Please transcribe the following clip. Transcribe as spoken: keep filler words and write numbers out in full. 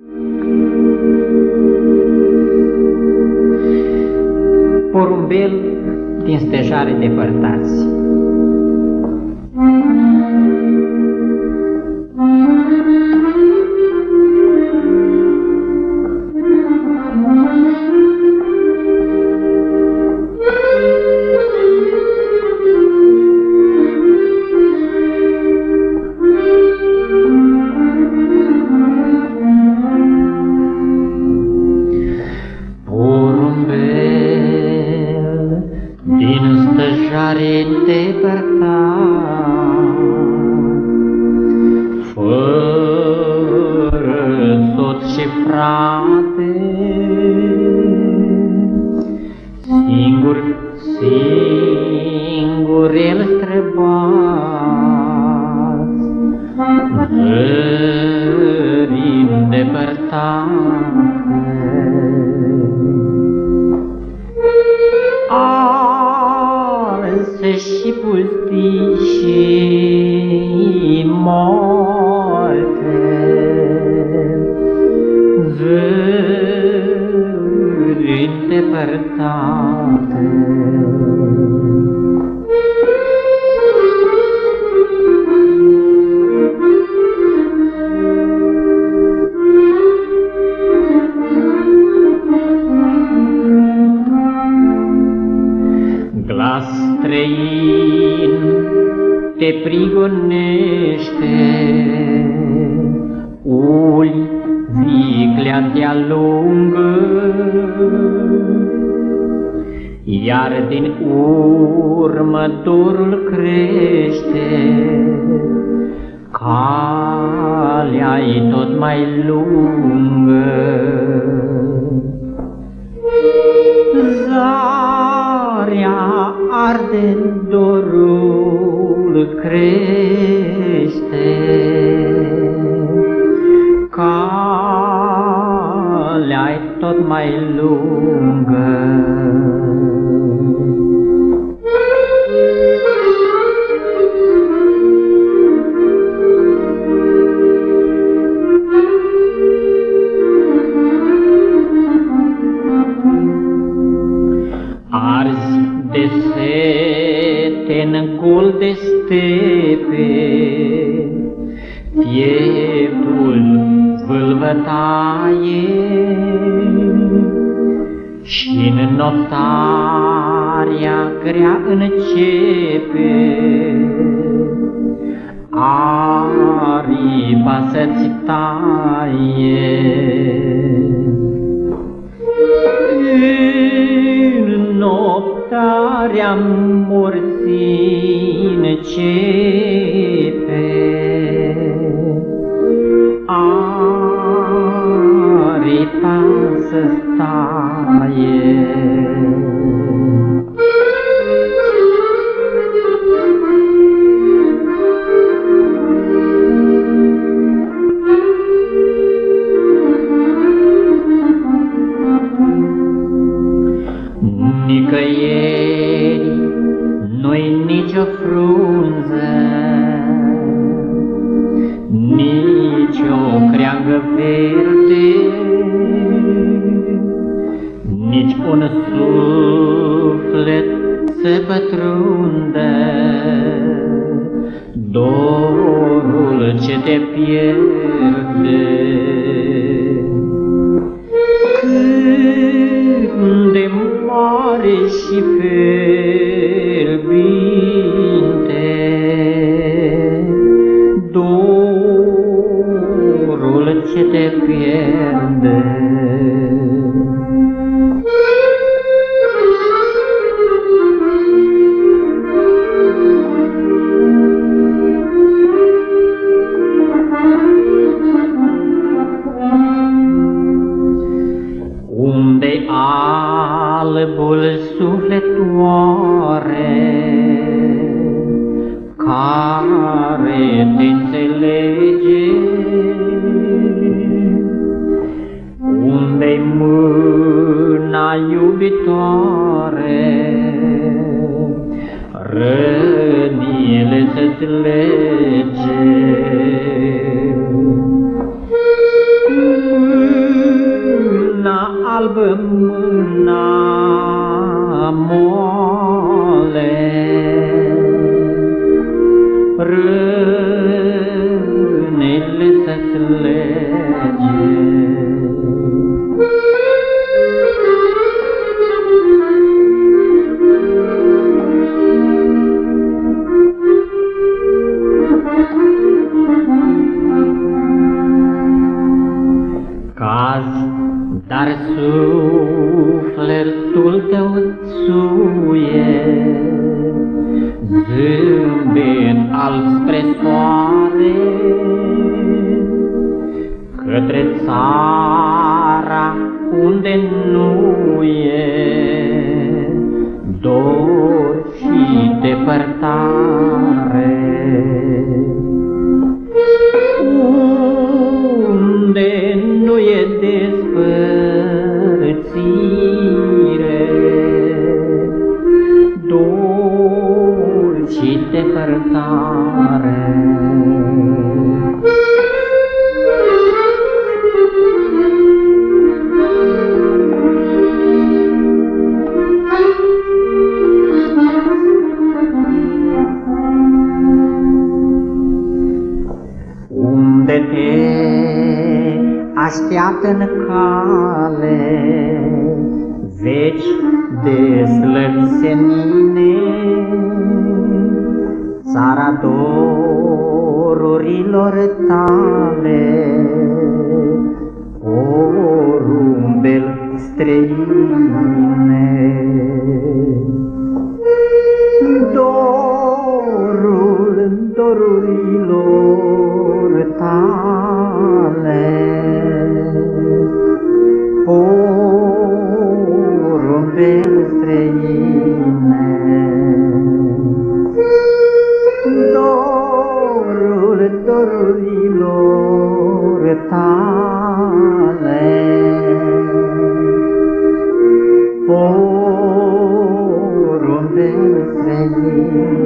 Porumbel din Stejare depărtați. Din Stejare depărtați, fără soț și frate, singur, singur el străbați, țări îndepărtate. Arse și pustii și moarte, zări îndepărtate. Glas străin te prigonește, uli viclea te alungă, iar din urmă dorul crește, calea-i tot mai lungă. Zarea arde, dorul crește, calea-i tot mai lungă. Arzi de sete-n gol de stepe, pieptul vâlvătaie, și-n notarea grea începe, aripa să-ți taie. Noptarea morții începe, aripa să staie. Nicăieri nu-i nicio frunză, nici o creangă verde, nici un suflet să pătrundă dorul ce te pierde. Cât de mare și fierbinte dorul ce te pierde. Unde-i albul suflet oare, care te înțelege? Unde-i mâna iubitoare, rănile să-ți lege? înălțuie, zâmbet alb spre soare, către țara unde nu e dor și depărtare, unde nu e despărțire, dor și depărtare. Unde te așteaptă în cale veci de slăvi senine, țara dorurilor tale, porumbel străine. Dorul dorurilor tale, porumbel străine. Dorul dorurilor tale, porumbel străine.